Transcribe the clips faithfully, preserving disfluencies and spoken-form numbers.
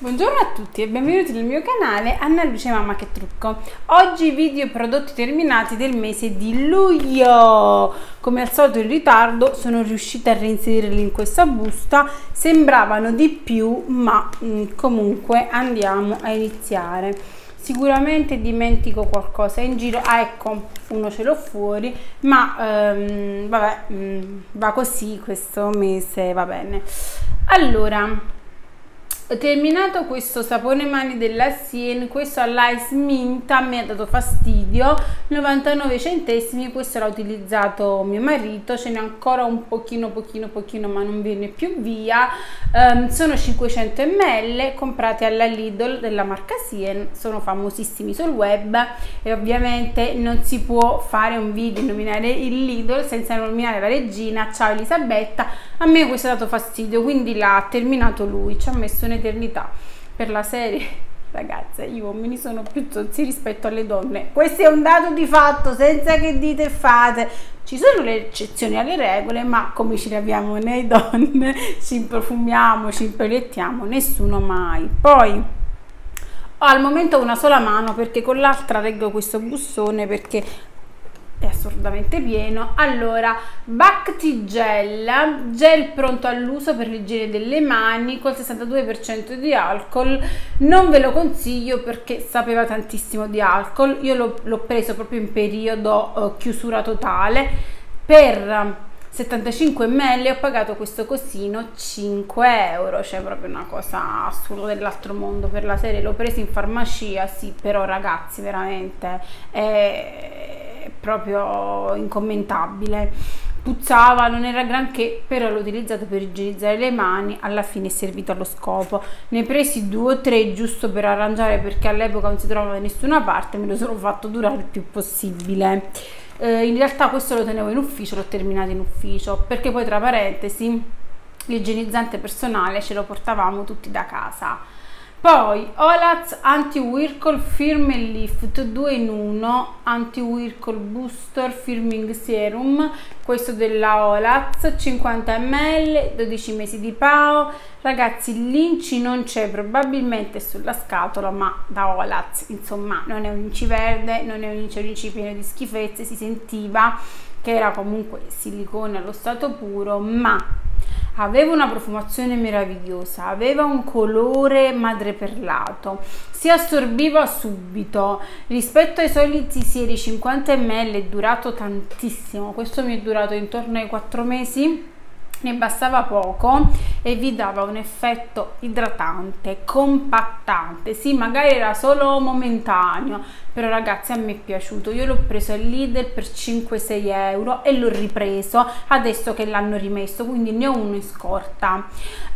Buongiorno a tutti e benvenuti nel mio canale Anna Luce Mamma che Trucco. Oggi video prodotti terminati del mese di luglio. Come al solito in ritardo, sono riuscita a reinserirli in questa busta. Sembravano di più, ma mh, comunque andiamo a iniziare. Sicuramente dimentico qualcosa in giro. Ah, ecco, uno ce l'ho fuori, ma ehm, vabbè, mh, va così questo mese, va bene. Allora, ho terminato questo sapone mani della Sien, questo all'ice minta, mi ha dato fastidio, novantanove centesimi, questo l'ha utilizzato mio marito, ce n'è ancora un pochino pochino pochino ma non viene più via. Um, sono cinquecento millilitri, comprati alla Lidl della marca Sien, sono famosissimi sul web e ovviamente non si può fare un video nominare il Lidl senza nominare la regina. Ciao Elisabetta, a me questo ha dato fastidio, quindi l'ha terminato lui, ci ha messo un'eternità per la serie. Ragazze, gli uomini sono più zozzi rispetto alle donne, questo è un dato di fatto, senza che dite e fate. Ci sono le eccezioni alle regole, ma come ci laviamo noi donne, ci profumiamo, ci impellettiamo, nessuno mai. Poi ho al momento una sola mano perché con l'altra reggo questo bussone perché è assolutamente pieno. Allora, Bhakti Gel, gel pronto all'uso per l'igiene delle mani col sessantadue per cento di alcol. Non ve lo consiglio perché sapeva tantissimo di alcol. Io l'ho preso proprio in periodo uh, chiusura totale. Per settantacinque millilitri ho pagato questo cosino cinque euro, cioè proprio una cosa assurda dell'altro mondo. Per la serie l'ho preso in farmacia, sì, però ragazzi veramente è proprio incommentabile. Puzzava, non era granché, però l'ho utilizzato per igienizzare le mani, alla fine è servito allo scopo. Ne ho presi due o tre giusto per arrangiare perché all'epoca non si trovava da nessuna parte, me lo sono fatto durare il più possibile. Eh, in realtà questo lo tenevo in ufficio, l'ho terminato in ufficio perché poi, tra parentesi, l'igienizzante personale ce lo portavamo tutti da casa. Poi Olaz Anti-Whirl Firm Lift due in uno, Anti-Whirl Booster Firming Serum, questo della Olaz, cinquanta millilitri, dodici mesi di P A O. Ragazzi, l'inci non c'è, probabilmente sulla scatola, ma da Olaz, insomma, non è un inci verde, non è un inci, un inci pieno di schifezze, si sentiva che era comunque silicone allo stato puro, ma aveva una profumazione meravigliosa, aveva un colore madreperlato, si assorbiva subito. Rispetto ai soliti sieri cinquanta millilitri è durato tantissimo, questo mi è durato intorno ai quattro mesi, ne bastava poco e vi dava un effetto idratante, compattante. Sì, magari era solo momentaneo, però ragazzi a me è piaciuto. Io l'ho preso al Lidl per cinque sei euro e l'ho ripreso adesso che l'hanno rimesso, quindi ne ho uno in scorta.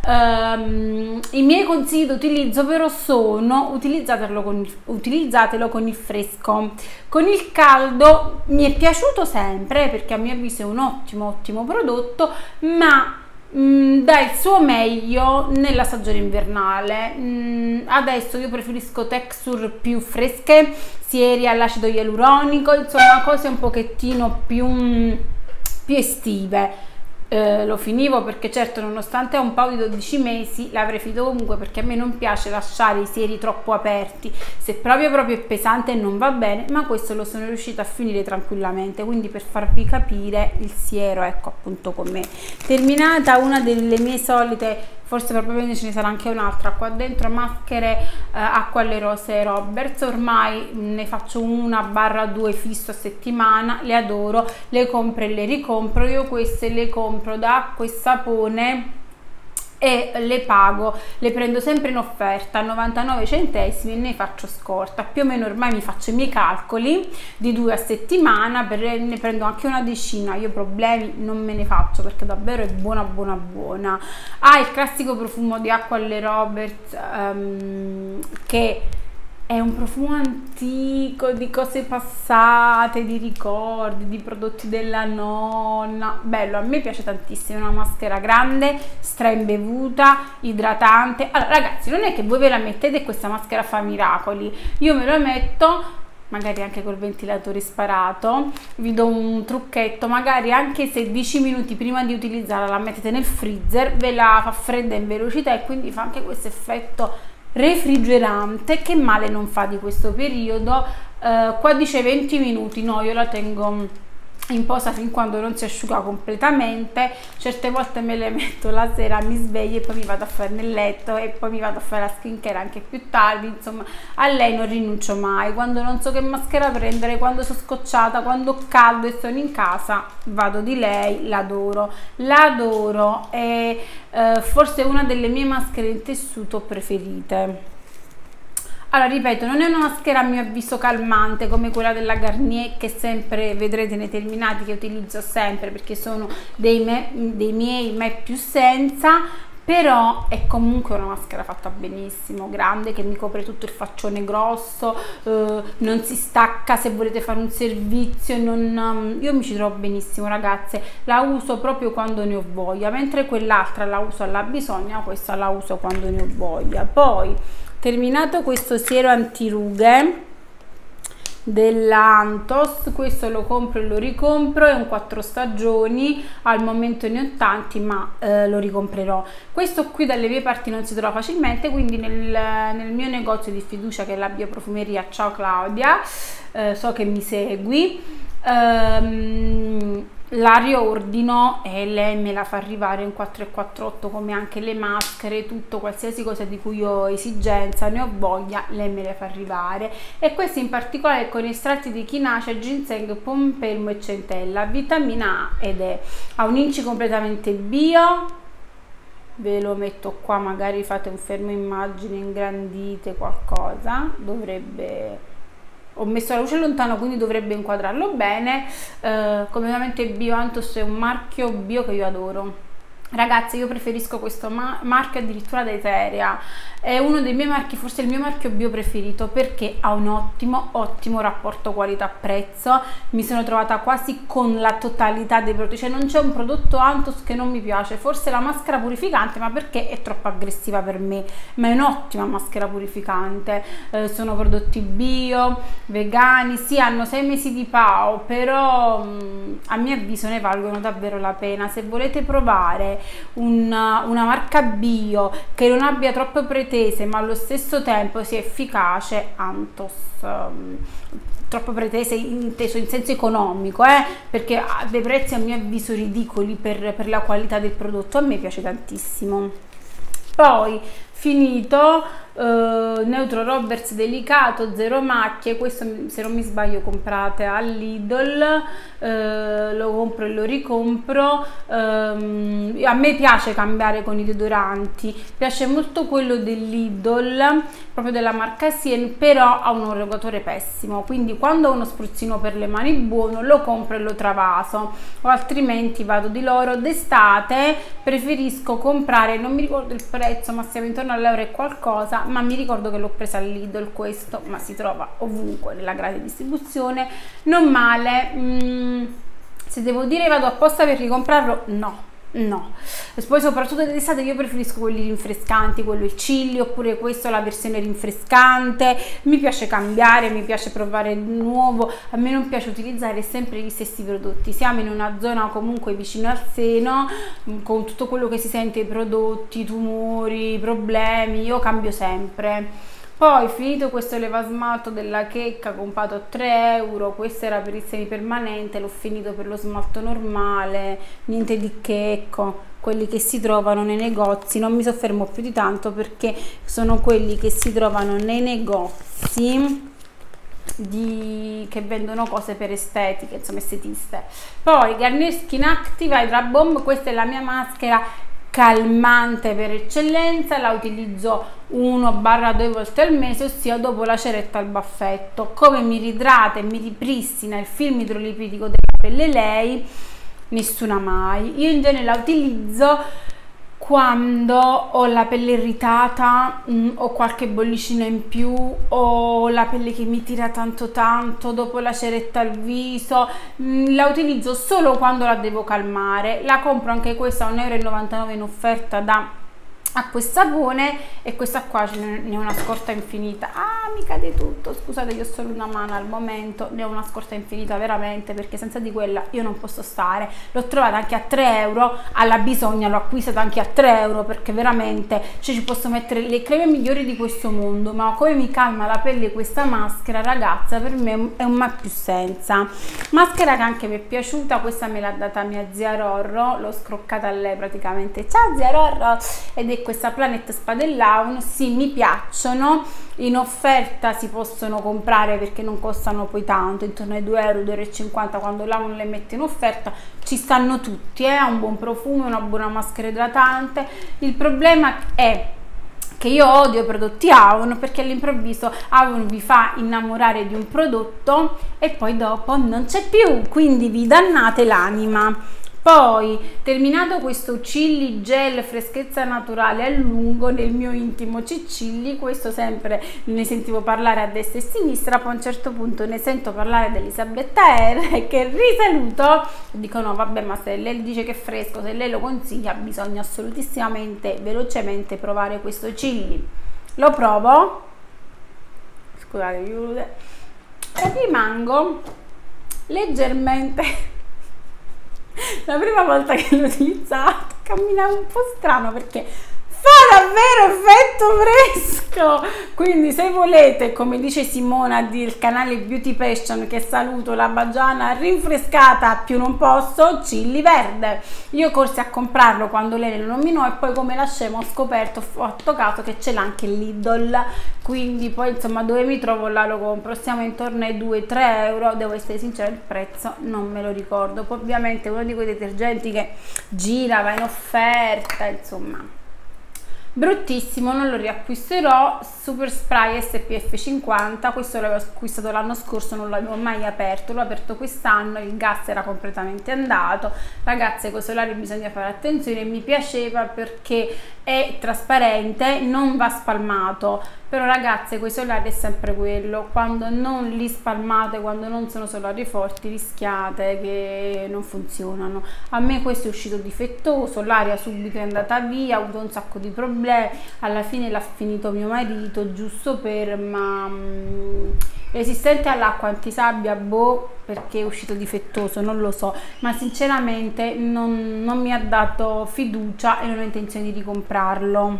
Um, i miei consigli di utilizzo però sono utilizzatelo con, il, utilizzatelo con il fresco. Con il caldo mi è piaciuto sempre perché a mio avviso è un ottimo ottimo prodotto, ma Mm, dà il suo meglio nella stagione invernale. Mm, adesso io preferisco texture più fresche, sieri all'acido ialuronico, insomma cose un pochettino più, mm, più estive. Eh, lo finivo perché certo, nonostante ha un paio di dodici mesi, l'avrei finito comunque perché a me non piace lasciare i sieri troppo aperti, se proprio proprio è pesante non va bene, ma questo lo sono riuscita a finire tranquillamente. Quindi per farvi capire il siero, ecco appunto con me. Terminata una delle mie solite, forse probabilmente ce ne sarà anche un'altra qua dentro, maschere eh, acqua alle rose Roberts. Ormai ne faccio una barra due fisso a settimana, le adoro, le compro e le ricompro. Io queste le compro da acqua e sapone e le pago, le prendo sempre in offerta a novantanove centesimi e ne faccio scorta. Più o meno ormai mi faccio i miei calcoli di due a settimana, per, ne prendo anche una decina. Io problemi non me ne faccio perché davvero è buona buona buona. Ha il classico profumo di acqua alle Roberts um, che è un profumo antico, di cose passate, di ricordi, di prodotti della nonna. Bello, a me piace tantissimo, è una maschera grande, straimbevuta, idratante. Allora ragazzi, non è che voi ve la mettete e questa maschera fa miracoli. Io me la metto, magari anche col ventilatore sparato, vi do un trucchetto, magari anche se dieci minuti prima di utilizzarla la mettete nel freezer, ve la fa fredda in velocità e quindi fa anche questo effetto refrigerante, che male non fa di questo periodo. Eh, qua dice venti minuti, no, io la tengo in posa fin quando non si asciuga completamente. Certe volte me le metto la sera, mi sveglio e poi mi vado a fare nel letto e poi mi vado a fare la skincare anche più tardi. Insomma, a lei non rinuncio mai. Quando non so che maschera prendere, quando sono scocciata, quando ho caldo e sono in casa, vado di lei. L'adoro, l'adoro, è eh, forse una delle mie maschere in tessuto preferite. Allora, ripeto, non è una maschera a mio avviso calmante come quella della Garnier, che sempre vedrete nei terminati, che utilizzo sempre perché sono dei, me, dei miei me più senza, però è comunque una maschera fatta benissimo, grande, che mi copre tutto il faccione grosso, eh, non si stacca se volete fare un servizio, non, io mi ci trovo benissimo, ragazze, la uso proprio quando ne ho voglia, mentre quell'altra la uso alla bisogna, questa la uso quando ne ho voglia. Poi, terminato questo siero antirughe dell'Antos, questo lo compro e lo ricompro, è un quattro stagioni, al momento ne ho tanti ma eh, lo ricomprerò. Questo qui dalle mie parti non si trova facilmente, quindi nel, nel mio negozio di fiducia, che è la Bioprofumeria, ciao Claudia, eh, so che mi segui, ehm, la riordino e lei me la fa arrivare in quattro e quarantotto, come anche le maschere, tutto, qualsiasi cosa di cui io ho esigenza, ne ho voglia, lei me le fa arrivare. E questo in particolare con estratti di chinacea, ginseng, pompelmo e centella, vitamina A ed E. Ha un inci completamente bio, ve lo metto qua, magari fate un fermo immagine, ingrandite qualcosa, dovrebbe... Ho messo la luce lontano, quindi dovrebbe inquadrarlo bene. Eh, completamente bio. Antos è un marchio bio che io adoro. Ragazzi, io preferisco questo ma marchio addirittura da Eterea, è uno dei miei marchi, forse il mio marchio bio preferito, perché ha un ottimo ottimo rapporto qualità-prezzo. Mi sono trovata quasi con la totalità dei prodotti, cioè non c'è un prodotto Antos che non mi piace, forse la maschera purificante, ma perché è troppo aggressiva per me, ma è un'ottima maschera purificante. Eh, sono prodotti bio, vegani, sì, hanno sei mesi di P A O, però mh, a mio avviso ne valgono davvero la pena. Se volete provare una, una marca bio che non abbia troppe pretese ma allo stesso tempo sia efficace, Antos. Um, troppo pretese inteso in senso economico, eh, perché ha dei prezzi a mio avviso ridicoli per, per la qualità del prodotto. A me piace tantissimo. Poi finito, eh, Neutro Roberts delicato, zero macchie, questo se non mi sbaglio comprate al Lidl, eh, lo compro e lo ricompro. Eh, a me piace cambiare con i deodoranti, piace molto quello del Lidl, proprio della marca Sien, però ha un erogatore pessimo, quindi quando ho uno spruzzino per le mani buono lo compro e lo travaso, o altrimenti vado di loro. D'estate preferisco comprare, non mi ricordo il prezzo, ma siamo intorno all'euro e qualcosa, ma mi ricordo che l'ho presa al Lidl questo, ma si trova ovunque nella grande distribuzione, non male. Mm, se devo dire vado apposta per ricomprarlo, no. No, poi soprattutto d'estate io preferisco quelli rinfrescanti, quello il chilli, oppure questo la versione rinfrescante. Mi piace cambiare, mi piace provare nuovo, a me non piace utilizzare sempre gli stessi prodotti. Siamo in una zona comunque vicino al seno, con tutto quello che si sente, i prodotti, i tumori, i problemi, io cambio sempre. Poi finito questo levasmalto della Checca, comprato a tre euro, questo era per il semipermanente, l'ho finito per lo smalto normale, niente di che, ecco, quelli che si trovano nei negozi. Non mi soffermo più di tanto perché sono quelli che si trovano nei negozi di, che vendono cose per estetiche, insomma estetiste. Poi Garnier Skin Active Hydra Bomb, questa è la mia maschera calmante per eccellenza, la utilizzo uno barra due volte al mese, ossia dopo la ceretta al baffetto. Come mi ridrata e mi ripristina il film idrolipidico della pelle lei, nessuna mai. Io in genere la utilizzo quando ho la pelle irritata, mh, ho qualche bollicina in più, ho la pelle che mi tira tanto tanto dopo la ceretta al viso, mh, la utilizzo solo quando la devo calmare. La compro anche questa a un euro e novantanove in offerta da acqua e sapone, e questa qua ce ne è una scorta infinita. Ah, ah, mi cade tutto, scusate, io ho solo una mano al momento, ne ho una scorta infinita veramente, perché senza di quella io non posso stare. L'ho trovata anche a tre euro, alla bisogna l'ho acquistata anche a tre euro, perché veramente, cioè, ci posso mettere le creme migliori di questo mondo, ma come mi calma la pelle questa maschera, ragazza, per me è un ma più senza. Maschera che anche mi è piaciuta, questa me l'ha data mia zia Rorro, l'ho scroccata a lei praticamente, ciao zia Rorro, ed è questa Planet Spa dell'Aun. Sì, mi piacciono, in offerta si possono comprare perché non costano poi tanto, intorno ai due euro, due euro e cinquanta, quando l'Aun le mette in offerta. Ci stanno tutti, eh? Ha un buon profumo, una buona maschera idratante. Il problema è che io odio i prodotti Aun, perché all'improvviso Aun vi fa innamorare di un prodotto e poi dopo non c'è più, quindi vi dannate l'anima. Poi, terminato questo Cilli Gel freschezza naturale a lungo nel mio intimo Cicilli, questo sempre ne sentivo parlare a destra e a sinistra, poi a un certo punto ne sento parlare dell'Elisabetta R, che risaluto, dico no vabbè, ma se lei dice che è fresco, se lei lo consiglia, bisogna assolutissimamente, velocemente provare questo Cilli. Lo provo, scusate, chiude, e rimango leggermente... La prima volta che l'ho utilizzato camminava un po' strano, perché fa davvero effetto fresco. Quindi se volete, come dice Simona del canale Beauty Passion, che saluto, la bagiana rinfrescata più non posso, Cilli verde. Io corsi a comprarlo quando lei lo nominò e poi come la scema ho scoperto, ho fatto caso che ce l'ha anche Lidl, quindi poi insomma dove mi trovo là lo compro. Siamo intorno ai due tre euro, devo essere sincera, il prezzo non me lo ricordo. Poi ovviamente uno di quei detergenti che gira, va in offerta, insomma bruttissimo, non lo riacquisterò. Super Spray S P F cinquanta, questo l'avevo acquistato l'anno scorso, non l'avevo mai aperto, l'ho aperto quest'anno, il gas era completamente andato. Ragazze, con i solari bisogna fare attenzione, mi piaceva perché è trasparente, non va spalmato, però ragazze, con i solari è sempre quello, quando non li spalmate, quando non sono solari forti, rischiate che non funzionano. A me questo è uscito difettoso, l'aria subito è andata via, ho avuto un sacco di problemi, alla fine l'ha finito mio marito, giusto per, ma mh, resistente all'acqua, antisabbia, boh, perché è uscito difettoso, non lo so, ma sinceramente non, non mi ha dato fiducia e non ho intenzione di ricomprarlo.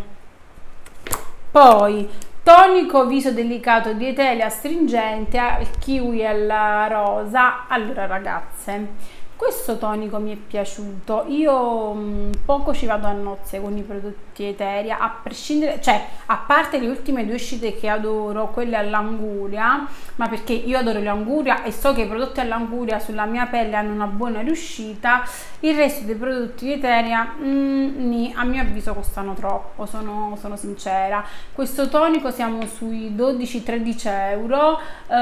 Poi tonico viso delicato di Etelia astringente al kiwi e alla rosa. Allora ragazze, questo tonico mi è piaciuto, io mh, poco ci vado a nozze con i prodotti Eteria, a prescindere, cioè a parte le ultime due uscite che adoro, quelle all'anguria, ma perché io adoro l'anguria e so che i prodotti all'anguria sulla mia pelle hanno una buona riuscita. Il resto dei prodotti di Eteria mh, a mio avviso costano troppo, sono, sono sincera. Questo tonico siamo sui dodici tredici euro,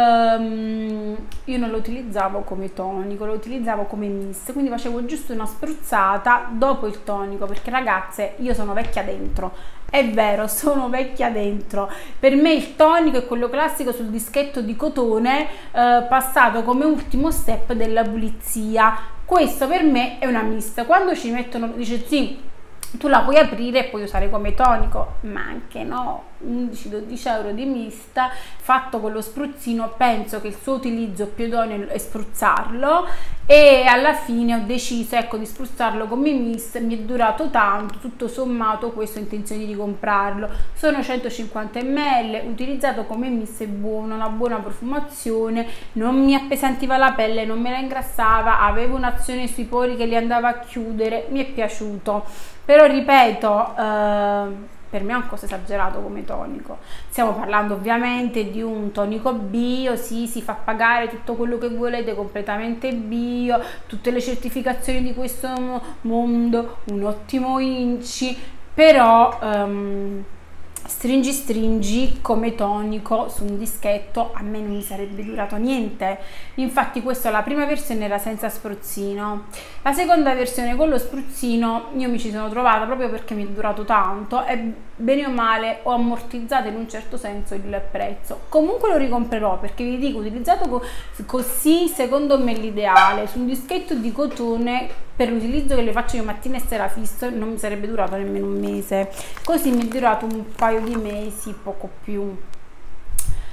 um, io non lo utilizzavo come tonico, lo utilizzavo come mist, quindi facevo giusto una spruzzata dopo il tonico, perché ragazze io sono vecchia dentro, è vero, sono vecchia dentro. Per me il tonico è quello classico sul dischetto di cotone, eh, passato come ultimo step della pulizia. Questo per me è una mist, quando ci mettono, dice sì, tu la puoi aprire e puoi usare come tonico, ma anche no, undici dodici euro di mist fatto con lo spruzzino. Penso che il suo utilizzo più idoneo è spruzzarlo, e alla fine ho deciso, ecco, di spruzzarlo come mist. Mi è durato tanto, tutto sommato questo ho intenzione di comprarlo. Sono centocinquanta millilitri, utilizzato come mist è buono, una buona profumazione, non mi appesantiva la pelle, non me la ingrassava, avevo un'azione sui pori che li andava a chiudere, mi è piaciuto. Però ripeto, eh, per me è un costo esagerato come tonico. Stiamo parlando ovviamente di un tonico bio, sì, si fa pagare tutto quello che volete, completamente bio, tutte le certificazioni di questo mondo, un ottimo inci, però um, stringi stringi come tonico su un dischetto a me non mi sarebbe durato niente. Infatti questa, la prima versione era senza spruzzino, la seconda versione con lo spruzzino io mi ci sono trovata proprio perché mi è durato tanto e bene o male ho ammortizzato in un certo senso il prezzo. Comunque lo ricomprerò, perché vi dico, utilizzato co così secondo me l'ideale su un dischetto di cotone, per l'utilizzo che le faccio io mattina e sera fisso, non mi sarebbe durato nemmeno un mese, così mi è durato un paio di mesi, poco più.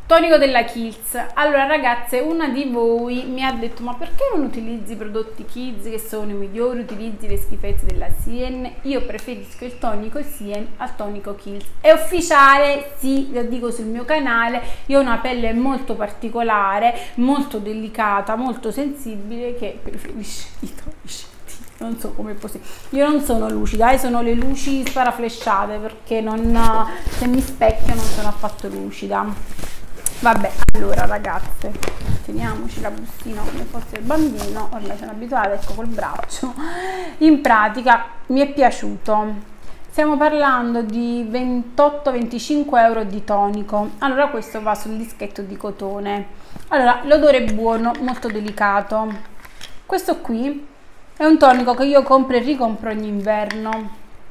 Tonico della Kiehl's. Allora ragazze, una di voi mi ha detto: ma perché non utilizzi i prodotti Kids che sono i migliori, utilizzi le schifezze della Sien? Io preferisco il tonico Sien al tonico Kiehl's. È ufficiale, sì, lo dico sul mio canale, io ho una pelle molto particolare, molto delicata, molto sensibile, che preferisce i tonici. Non so come è possibile. Io non sono lucida, eh, sono le luci sparaflesciate, perché non, se mi specchio non sono affatto lucida. Vabbè, allora ragazze, teniamoci la bustina come fosse il bambino, ormai sono abituata, ecco, col braccio. In pratica mi è piaciuto, stiamo parlando di ventotto venticinque euro di tonico. Allora questo va sul dischetto di cotone. Allora, l'odore è buono, molto delicato. Questo qui è un tonico che io compro e ricompro ogni inverno,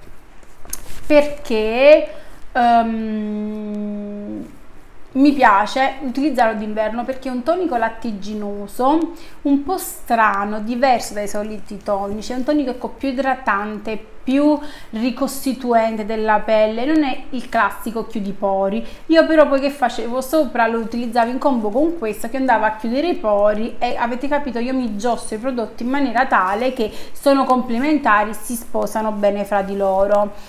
perché um, mi piace utilizzarlo d'inverno, perché è un tonico lattiginoso, un po' strano, diverso dai soliti tonici. È un tonico, ecco, più idratante, più ricostituente della pelle, non è il classico chiudi pori. Io però poi che facevo sopra, lo utilizzavo in combo con questo che andava a chiudere i pori, e avete capito, io mi giostro i prodotti in maniera tale che sono complementari, si sposano bene fra di loro.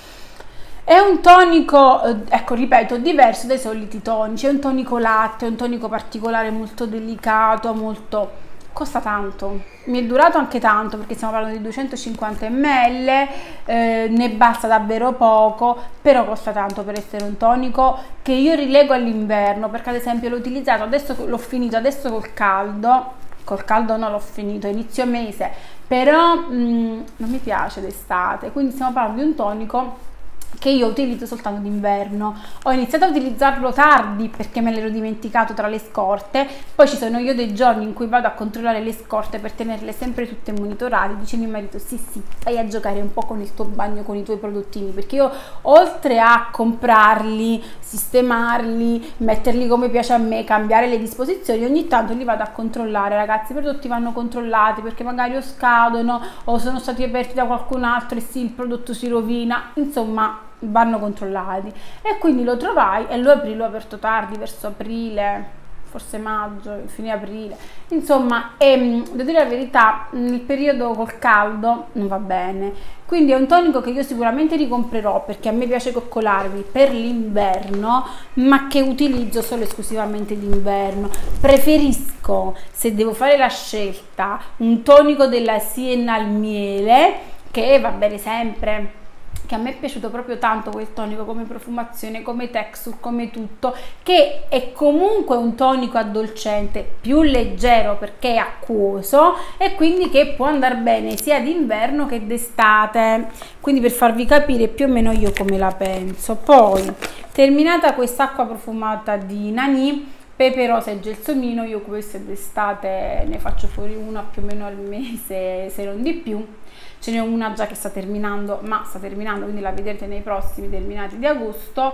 È un tonico, ecco, ripeto, diverso dai soliti tonici, è un tonico latte, è un tonico particolare, molto delicato, molto... costa tanto, mi è durato anche tanto, perché stiamo parlando di duecentocinquanta millilitri, eh, ne basta davvero poco, però costa tanto per essere un tonico che io rilego all'inverno, perché ad esempio l'ho utilizzato, adesso l'ho finito, adesso col caldo, col caldo non l'ho finito, inizio mese, però mh, non mi piace d'estate, quindi stiamo parlando di un tonico che io utilizzo soltanto d'inverno. Ho iniziato a utilizzarlo tardi perché me l'ero dimenticato tra le scorte, poi ci sono io dei giorni in cui vado a controllare le scorte per tenerle sempre tutte monitorate. Dice mio marito: sì sì, vai a giocare un po' con il tuo bagno, con i tuoi prodottini, perché io, oltre a comprarli, sistemarli, metterli come piace a me, cambiare le disposizioni, ogni tanto li vado a controllare. Ragazzi, i prodotti vanno controllati, perché magari o scadono o sono stati aperti da qualcun altro e sì, il prodotto si rovina, insomma vanno controllati. E quindi lo trovai e lo aprì, l'ho aperto tardi, verso aprile, forse maggio, fine aprile, insomma. E devo dire la verità, nel periodo col caldo non va bene, quindi è un tonico che io sicuramente ricomprerò, perché a me piace coccolarmi per l'inverno, ma che utilizzo solo esclusivamente d'inverno. Preferisco, se devo fare la scelta, un tonico della Siena al miele, che va bene sempre, che a me è piaciuto proprio tanto quel tonico, come profumazione, come texture, come tutto, che è comunque un tonico addolcente, più leggero perché è acquoso, e quindi che può andare bene sia d'inverno che d'estate. Quindi, per farvi capire più o meno io come la penso. Poi, terminata quest'acqua profumata di Nani, pepe rosa e gelsomino, io queste d'estate ne faccio fuori una più o meno al mese, se non di più. Ce n'è una già che sta terminando, ma sta terminando, quindi la vedrete nei prossimi terminati di agosto,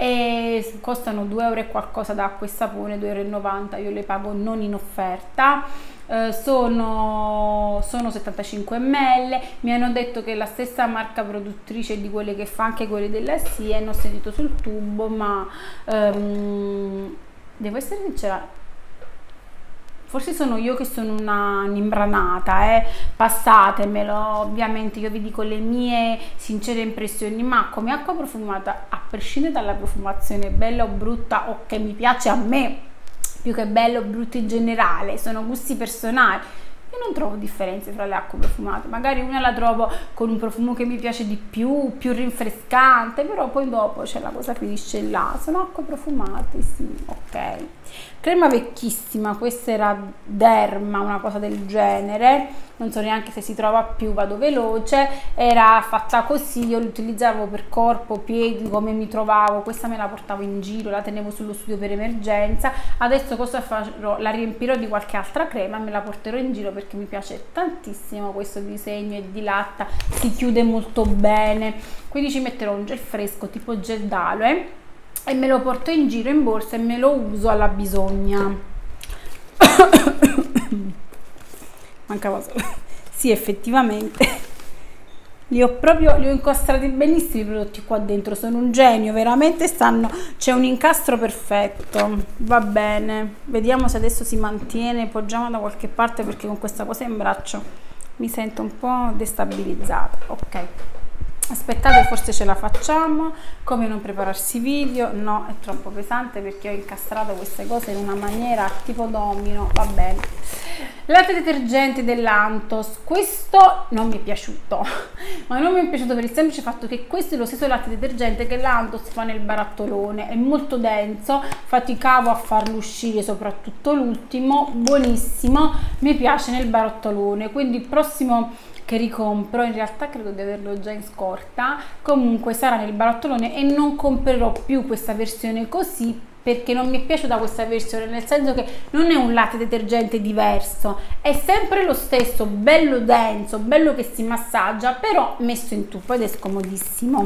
e costano due euro e qualcosa da acqua e sapone, due e novanta euro, io le pago non in offerta. Eh, sono, sono settantacinque millilitri, mi hanno detto che è la stessa marca produttrice di quelle che fa anche quelle della Sien, ho sentito sul tubo, ma um, devo essere sincera, forse sono io che sono una imbranata, eh? Passatemelo, ovviamente io vi dico le mie sincere impressioni, ma come acqua profumata, a prescindere dalla profumazione bella o brutta, o che mi piace a me, più che bello o brutto in generale, sono gusti personali. Io non trovo differenze tra le acque profumate, magari una la trovo con un profumo che mi piace di più, più rinfrescante, però poi dopo c'è la cosa finisce là. Sono acque profumate, sì, ok. Crema vecchissima, questa era Derma, una cosa del genere, non so neanche se si trova più, vado veloce. Era fatta così, io l'utilizzavo per corpo, piedi, come mi trovavo. Questa me la portavo in giro, la tenevo sullo studio per emergenza. Adesso cosa farò? La riempirò di qualche altra crema e me la porterò in giro, perché mi piace tantissimo questo disegno, è di latta, si chiude molto bene, quindi ci metterò un gel fresco tipo gel d'aloe e me lo porto in giro in borsa e me lo uso alla bisogna. Mancava solo. Sì, effettivamente li ho proprio li ho incastrati benissimo i prodotti qua dentro, sono un genio, veramente stanno, c'è un incastro perfetto. Va bene, vediamo se adesso si mantiene, poggiamo da qualche parte perché con questa cosa in braccio mi sento un po' destabilizzata. Ok, aspettate, forse ce la facciamo. Come non prepararsi video? No, è troppo pesante perché ho incastrato queste cose in una maniera tipo domino. Va bene. Latte detergente dell'Anthos, questo non mi è piaciuto, ma non mi è piaciuto per il semplice fatto che questo è lo stesso latte detergente che l'Anthos fa nel barattolone, è molto denso, faticavo a farlo uscire, soprattutto l'ultimo, buonissimo, mi piace nel barattolone, quindi il prossimo che ricompro, in realtà credo di averlo già in scorta, comunque sarà nel barattolone e non comprerò più questa versione così, perché non mi è piaciuta questa versione, nel senso che non è un latte detergente diverso, è sempre lo stesso, bello denso, bello che si massaggia, però messo in tubo ed è scomodissimo.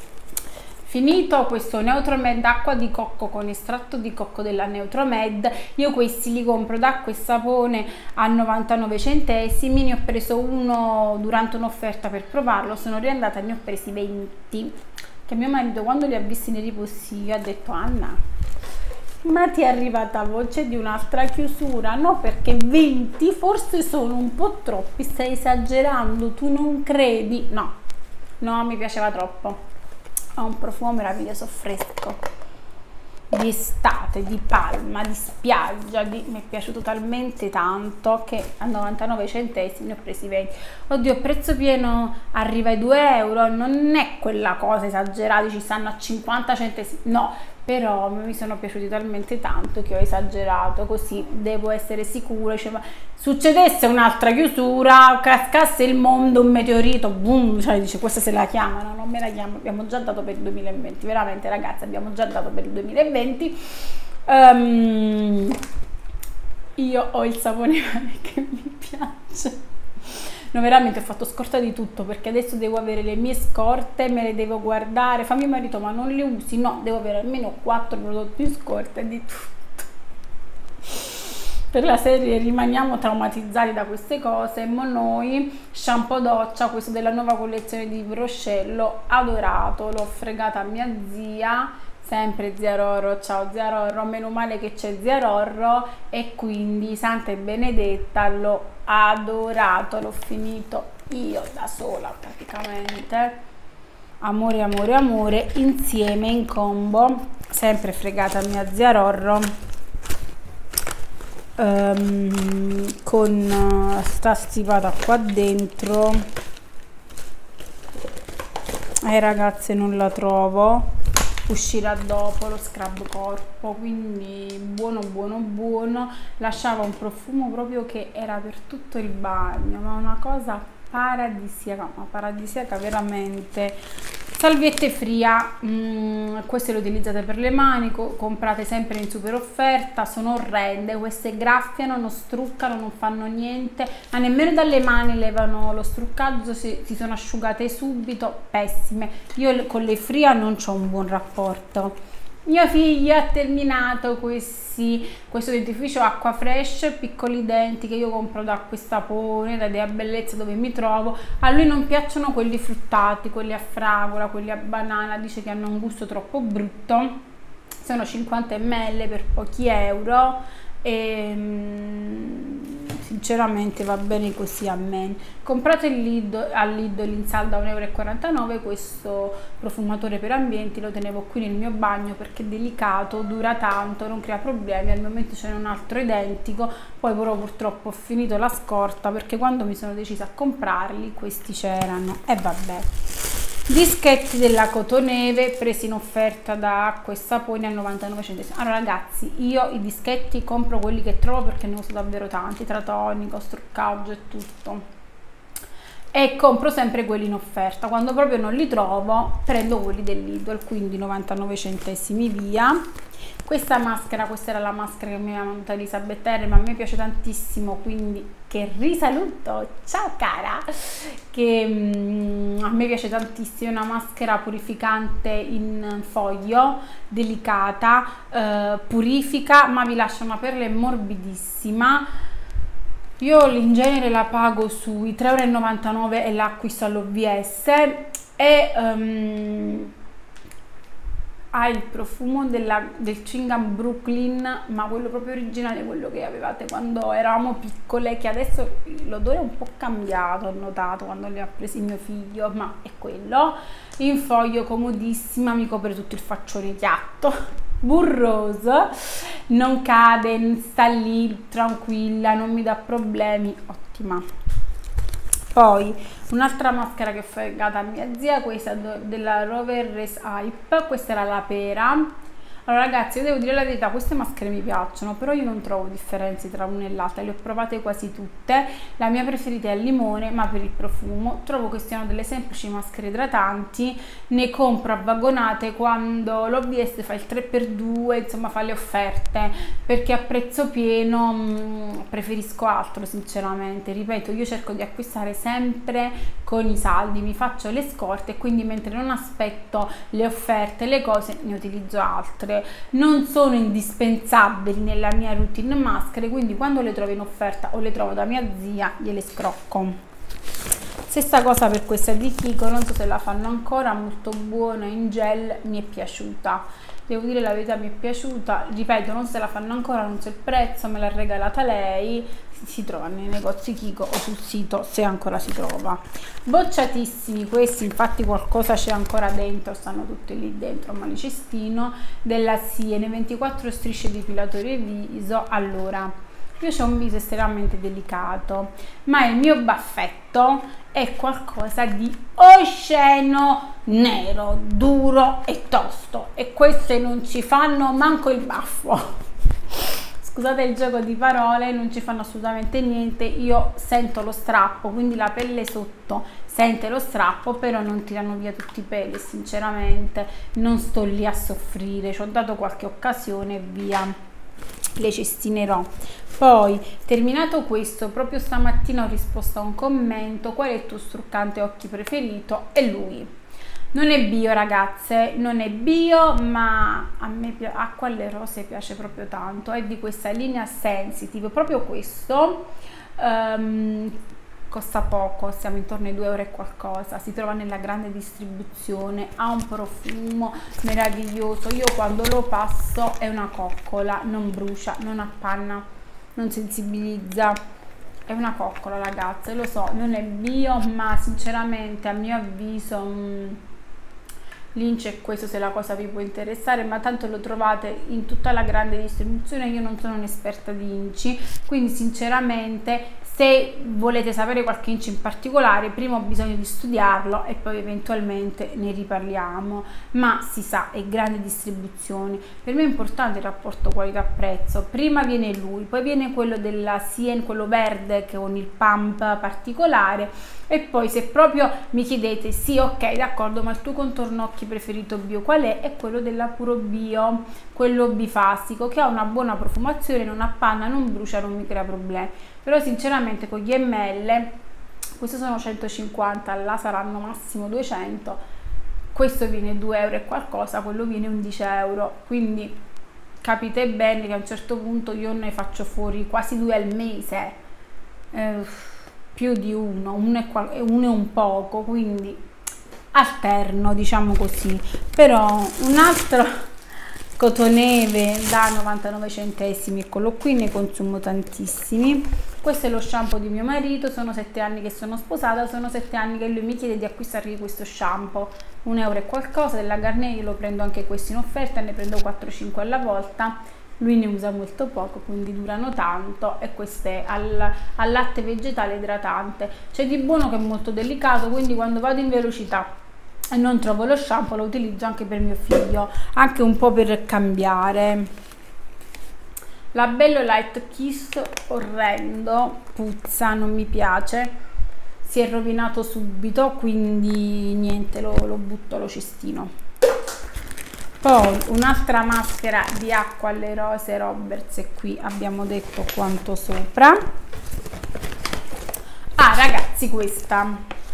Finito questo Neutromed acqua di cocco con estratto di cocco della Neutromed, io questi li compro da Acqua e Sapone a novantanove centesimi, ne ho preso uno durante un'offerta per provarlo, sono riandata e ne ho presi venti, che mio marito quando li ha visti nei riposi ha detto: Anna, ma ti è arrivata voce di un'altra chiusura? No, perché venti forse sono un po' troppi, stai esagerando, tu non credi? No, no, mi piaceva troppo, ha un profumo meraviglioso, fresco, di estate, di palma, di spiaggia, di... mi è piaciuto talmente tanto che a novantanove centesimi ne ho presi venti. Oddio, il prezzo pieno arriva ai due euro, non è quella cosa esagerata, ci stanno a cinquanta centesimi, no, però mi sono piaciuti talmente tanto che ho esagerato, così devo essere sicura, cioè, ma succedesse un'altra chiusura, cascasse il mondo, un meteorito, boom, cioè dice questa se la chiamano, non me la chiamo, abbiamo già dato per il duemilaventi, veramente ragazzi, abbiamo già dato per il duemilaventi. Um, io ho il sapone che mi piace. No, veramente ho fatto scorta di tutto perché adesso devo avere le mie scorte, me le devo guardare. Fa mio marito: ma non le usi? No, devo avere almeno quattro prodotti in scorta di tutto. Per la serie rimaniamo traumatizzati da queste cose. Ma noi, shampoo doccia, questo della nuova collezione di Broscello, adorato, l'ho fregata a mia zia, sempre zia Rorro, ciao zia Rorro, meno male che c'è zia Rorro, e quindi santa e benedetta, l'ho adorato, l'ho finito io da sola praticamente, amore amore amore, insieme in combo, sempre fregata mia zia Rorro, um, con uh, sta stipata qua dentro. Eh ragazze, non la trovo, uscirà dopo lo scrub corpo, quindi buono buono buono, lasciava un profumo proprio che era per tutto il bagno, ma una cosa paradisiaca, ma paradisiaca veramente. Salviette Fria, mm, queste le utilizzate per le mani, co comprate sempre in super offerta, sono orrende, queste graffiano, non struccano, non fanno niente, ma nemmeno dalle mani levano lo struccaggio, si, si sono asciugate subito, pessime. Io con le Fria non ho un buon rapporto. Mio figlio ha terminato questi, questo dentifricio Acqua Fresh, piccoli denti, che io compro da Acqua e Sapone, da Dea Bellezza, dove mi trovo. A lui non piacciono quelli fruttati, quelli a fragola, quelli a banana, dice che hanno un gusto troppo brutto. Sono cinquanta millilitri per pochi euro e sinceramente va bene così a me. Comprate il Lidl, al Lidl in saldo a un euro e quarantanove questo profumatore per ambienti, lo tenevo qui nel mio bagno perché è delicato, dura tanto, non crea problemi. Al momento ce n'è un altro identico, poi però purtroppo ho finito la scorta perché quando mi sono decisa a comprarli questi c'erano e vabbè. Dischetti della Cotoneve presi in offerta da Acqua e Sapone a novantanove centesimi. Allora ragazzi, io i dischetti compro quelli che trovo perché ne uso davvero tanti, tra tonico, struccaggio e tutto, e compro sempre quelli in offerta. Quando proprio non li trovo prendo quelli del Lidl, quindi novantanove centesimi via. Questa maschera, questa era la maschera che mi aveva mandato Elisabetta R, ma a me piace tantissimo, quindi che risaluto, ciao cara, che mm, a me piace tantissimo, è una maschera purificante in foglio, delicata, eh, purifica, ma vi lascia una pelle morbidissima. Io in genere la pago sui tre e novantanove euro e l'acquisto all'O V S e um, ha il profumo della, del chewing gum Brooklyn, ma quello proprio originale, quello che avevate quando eravamo piccole, che adesso l'odore è un po' cambiato, ho notato quando li ha presi mio figlio, ma è quello. In foglio, comodissima, mi copre tutto il faccione piatto, burroso, non cade, sta lì tranquilla, non mi dà problemi, ottima. Poi un'altra maschera che fu legata a mia zia, questa della Rover Race Hype, questa era la pera. Allora ragazzi, io devo dire la verità, queste maschere mi piacciono, però io non trovo differenze tra una e l'altra, le ho provate quasi tutte. La mia preferita è il limone, ma per il profumo trovo che siano delle semplici maschere idratanti. Ne compro a vagonate quando l'O V S fa il tre per due, insomma fa le offerte, perché a prezzo pieno mh, preferisco altro sinceramente. Ripeto, io cerco di acquistare sempre con i saldi, mi faccio le scorte e quindi mentre non aspetto le offerte, le cose, ne utilizzo altre. Non sono indispensabili nella mia routine maschere, quindi quando le trovo in offerta o le trovo da mia zia gliele scrocco. Stessa cosa per questa di Kiko, non so se la fanno ancora, molto buona in gel, mi è piaciuta, devo dire la verità, mi è piaciuta. Ripeto, non se la fanno ancora, non so il prezzo, me l'ha regalata lei, si trova nei negozi Kiko o sul sito se ancora si trova. Bocciatissimi questi, infatti qualcosa c'è ancora dentro, stanno tutti lì dentro, ma il cestino della Siene, ventiquattro strisce depilatorie viso. Allora, io ho un viso estremamente delicato, ma il mio baffetto è qualcosa di osceno, nero, duro e tosto, e queste non ci fanno manco il baffo. Scusate il gioco di parole, non ci fanno assolutamente niente. Io sento lo strappo, quindi la pelle sotto sente lo strappo, però non tirano via tutti i peli, sinceramente non sto lì a soffrire, ci ho dato qualche occasione e via, le cestinerò. Poi, terminato questo, proprio stamattina ho risposto a un commento: qual è il tuo struccante occhi preferito? E lui non è bio, ragazze, non è bio, ma a me Acqua alle Rose piace proprio tanto, è di questa linea Sensitive, proprio questo, um, costa poco, siamo intorno ai due euro e qualcosa, si trova nella grande distribuzione, ha un profumo meraviglioso, io quando lo passo è una coccola, non brucia, non appanna, non sensibilizza, è una coccola ragazze, lo so, non è bio, ma sinceramente a mio avviso mh, Lince è questo, se la cosa vi può interessare, ma tanto lo trovate in tutta la grande distribuzione. Io non sono un'esperta di inci, quindi sinceramente se volete sapere qualche inci in particolare, prima ho bisogno di studiarlo e poi eventualmente ne riparliamo, ma si sa, è grande distribuzione. Per me è importante il rapporto qualità-prezzo, prima viene lui, poi viene quello della Sien, quello verde che con il pump particolare, e poi se proprio mi chiedete sì, ok, d'accordo, ma il tuo contorno occhi preferito bio qual è? È quello della Puro Bio, quello bifasico, che ha una buona profumazione, non appanna, non brucia, non mi crea problemi. Però sinceramente con gli ml, questi sono centocinquanta, là saranno massimo duecento, questo viene due euro e qualcosa, quello viene undici euro, quindi capite bene che a un certo punto io ne faccio fuori quasi due al mese, eh, più di uno, uno e, uno e un poco, quindi alterno, diciamo così. Però un altro Cotoneve da novantanove centesimi, eccolo qui, ne consumo tantissimi. Questo è lo shampoo di mio marito, sono sette anni che sono sposata, sono sette anni che lui mi chiede di acquistargli questo shampoo, un euro e qualcosa, della Garnier. Io lo prendo anche questo in offerta, ne prendo quattro cinque alla volta, lui ne usa molto poco, quindi durano tanto, e questo è al, al latte vegetale idratante. C'è di buono che è molto delicato, quindi quando vado in velocità e non trovo lo shampoo lo utilizzo anche per mio figlio, anche un po' per cambiare. La Bello Light Kiss, orrendo, puzza, non mi piace, si è rovinato subito, quindi niente, lo, lo butto allo cestino. Poi un'altra maschera di Acqua alle Rose Roberts, e qui abbiamo detto quanto sopra. Ah ragazzi, questa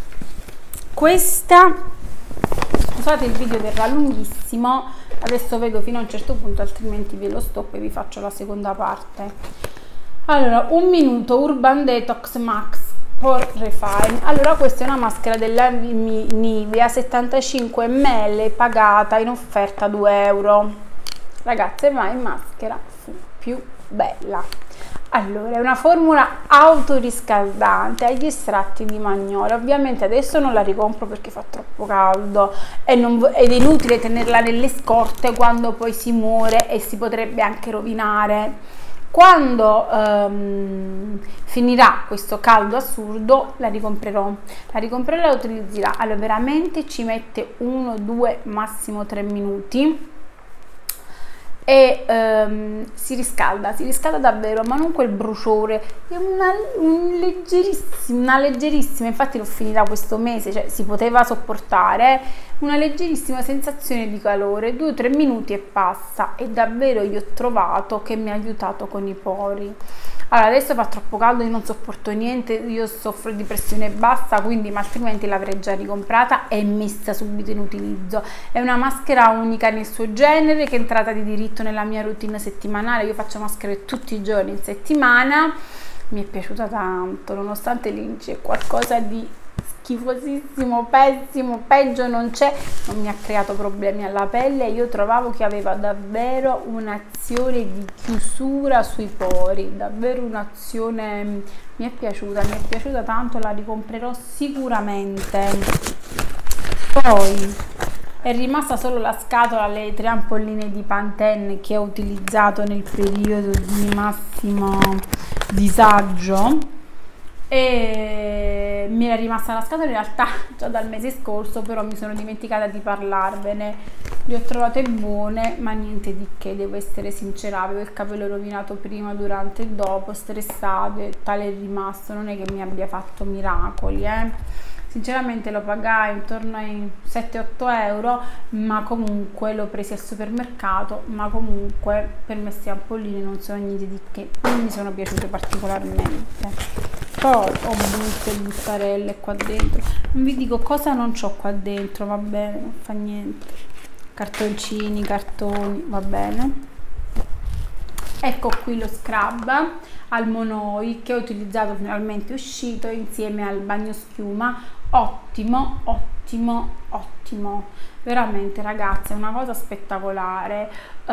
questa scusate, il video verrà lunghissimo, adesso vedo fino a un certo punto, altrimenti ve lo stoppo e vi faccio la seconda parte. Allora, un minuto Urban Detox Max Pore Refine. Allora, questa è una maschera della Nivea settantacinque millilitri pagata in offerta due euro. Ragazze, mai maschera fu più bella. Allora, è una formula autoriscaldante agli estratti di magnolia. Ovviamente adesso non la ricompro perché fa troppo caldo e non, ed è inutile tenerla nelle scorte quando poi si muore e si potrebbe anche rovinare. Quando um, finirà questo caldo assurdo la ricomprerò. La ricomprerò e la utilizzerò. Allora, veramente ci mette uno, due, massimo tre minuti. E um, si riscalda, si riscalda davvero, ma non quel bruciore, è una, un leggerissima, una leggerissima, infatti l'ho finita questo mese, cioè si poteva sopportare, una leggerissima sensazione di calore, due o tre minuti e passa, e davvero io ho trovato che mi ha aiutato con i pori. Allora, adesso fa troppo caldo, io non sopporto niente, io soffro di pressione bassa, quindi ma altrimenti l'avrei già ricomprata e messa subito in utilizzo. È una maschera unica nel suo genere, che è entrata di diritto nella mia routine settimanale. Io faccio maschere tutti i giorni in settimana, mi è piaciuta tanto, nonostante l'inci è qualcosa di schifosissimo, pessimo, peggio non c'è, non mi ha creato problemi alla pelle. Io trovavo che aveva davvero un'azione di chiusura sui pori, davvero un'azione, mi è piaciuta, mi è piaciuta tanto, la ricomprerò sicuramente. Poi è rimasta solo la scatola, le tre ampolline di Pantene che ho utilizzato nel periodo di massimo disagio, e mi era rimasta la scatola in realtà già dal mese scorso, però mi sono dimenticata di parlarvene. Le ho trovate buone, ma niente di che, devo essere sincera, avevo il capello rovinato prima, durante e dopo, stressato, e tale è rimasto, non è che mi abbia fatto miracoli, eh. Sinceramente lo pagai intorno ai sette otto euro, ma comunque l'ho presi al supermercato, ma comunque per me queste ampolline non sono niente di che, non mi sono piaciute particolarmente. Poi ho buste e bustarelle qua dentro, non vi dico cosa non c'ho qua dentro, va bene, non fa niente, cartoncini, cartoni, va bene. Ecco qui lo scrub al Monoi che ho utilizzato, finalmente è uscito insieme al bagno schiuma, ottimo, ottimo, ottimo, veramente ragazze, è una cosa spettacolare.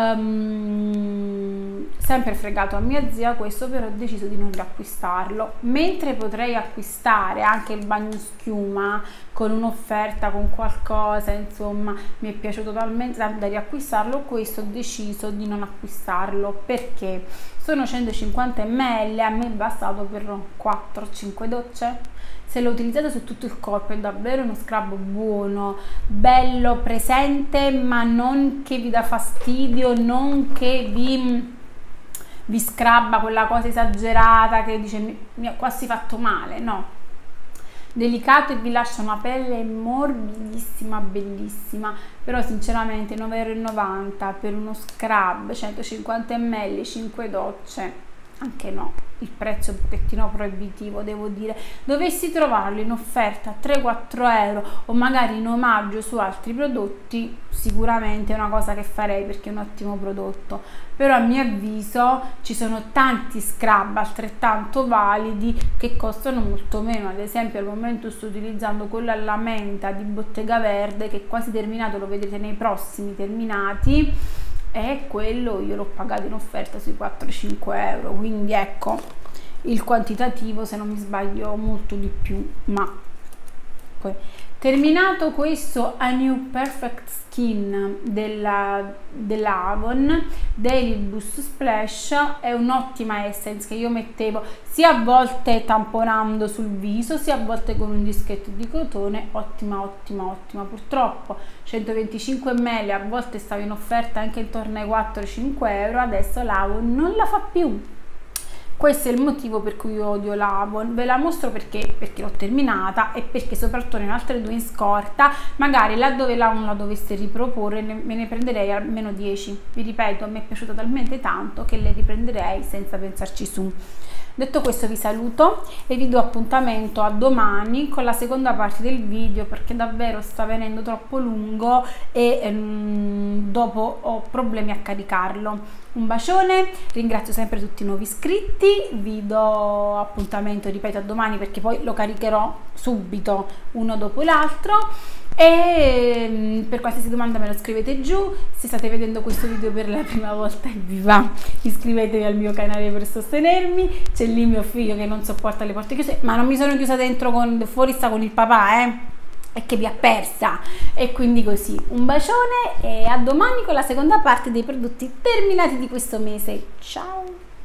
Um, sempre fregato a mia zia questo, però ho deciso di non riacquistarlo, mentre potrei acquistare anche il bagno schiuma con un'offerta, con qualcosa, insomma mi è piaciuto talmente tanto da riacquistarlo. Questo ho deciso di non acquistarlo perché sono centocinquanta millilitri, a me è bastato per quattro cinque docce. Se lo utilizzate su tutto il corpo è davvero uno scrub buono, bello, presente, ma non che vi dà fastidio, non che vi, vi scrabba quella cosa esagerata che dice mi, mi ha quasi fatto male, no. Delicato e vi lascia una pelle morbidissima, bellissima, però sinceramente nove e novanta euro per uno scrub centocinquanta millilitri, cinque docce, anche no, il prezzo è un pochettino proibitivo, devo dire. Dovessi trovarlo in offerta tre quattro euro o magari in omaggio su altri prodotti, sicuramente è una cosa che farei perché è un ottimo prodotto, però a mio avviso ci sono tanti scrub altrettanto validi che costano molto meno. Ad esempio al momento sto utilizzando quello alla menta di Bottega Verde che è quasi terminato, lo vedrete nei prossimi terminati, e quello io l'ho pagato in offerta sui quattro cinque euro, quindi ecco il quantitativo, se non mi sbaglio, molto di più. Ma poi terminato questo A New Perfect Skin della dell'Avon Daily Boost Splash, è un'ottima essence che io mettevo sia a volte tamponando sul viso sia a volte con un dischetto di cotone, ottima ottima ottima. Purtroppo centoventicinque millilitri, a volte stava in offerta anche intorno ai quattro cinque euro, adesso l'Avon non la fa più. Questo è il motivo per cui io odio l'Avon. Ve la mostro perché, perché l'ho terminata e perché soprattutto ne ho altre due in scorta. Magari laddove l'Avon la dovesse riproporre ne, me ne prenderei almeno dieci. Vi ripeto, mi è piaciuta talmente tanto che le riprenderei senza pensarci su. Detto questo vi saluto e vi do appuntamento a domani con la seconda parte del video, perché davvero sta venendo troppo lungo e ehm, dopo ho problemi a caricarlo. Un bacione, ringrazio sempre tutti i nuovi iscritti vi do appuntamento, ripeto, a domani, perché poi lo caricherò subito uno dopo l'altro. E per qualsiasi domanda me lo scrivete giù. Se state vedendo questo video per la prima volta e vi va, iscrivetevi al mio canale per sostenermi. C'è lì mio figlio che non sopporta le porte chiuse, ma non mi sono chiusa dentro, con fuori sta con il papà, eh e che vi ha persa. E quindi così, un bacione e a domani con la seconda parte dei prodotti terminati di questo mese. Ciao!